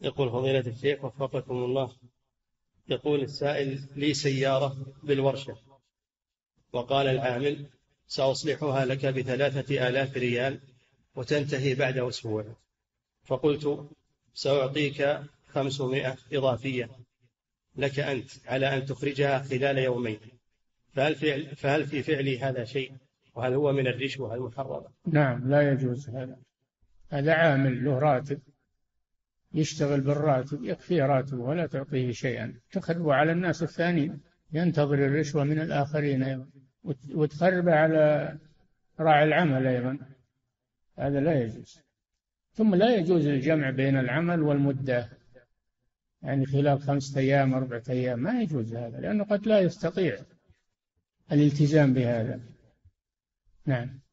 يقول فضيلة الشيخ وفقكم الله، يقول السائل: لي سيارة بالورشة، وقال العامل: سأصلحها لك ب3,000 ريال وتنتهي بعد أسبوع. فقلت: سأعطيك 500 إضافية لك أنت على أن تخرجها خلال يومين. فهل في فعلي هذا شيء؟ وهل هو من الرشوة المحرمة؟ نعم، لا يجوز هذا. هذا عامل له راتب، يشتغل بالراتب، يكفي راتبه ولا تعطيه شيئا. تخربه على الناس الثانيين، ينتظر الرشوة من الآخرين أيضا، وتخربه على راعي العمل أيضا. هذا لا يجوز. ثم لا يجوز الجمع بين العمل والمدة، يعني خلال 5 أيام 4 أيام، ما يجوز هذا، لأنه قد لا يستطيع الالتزام بهذا. نعم.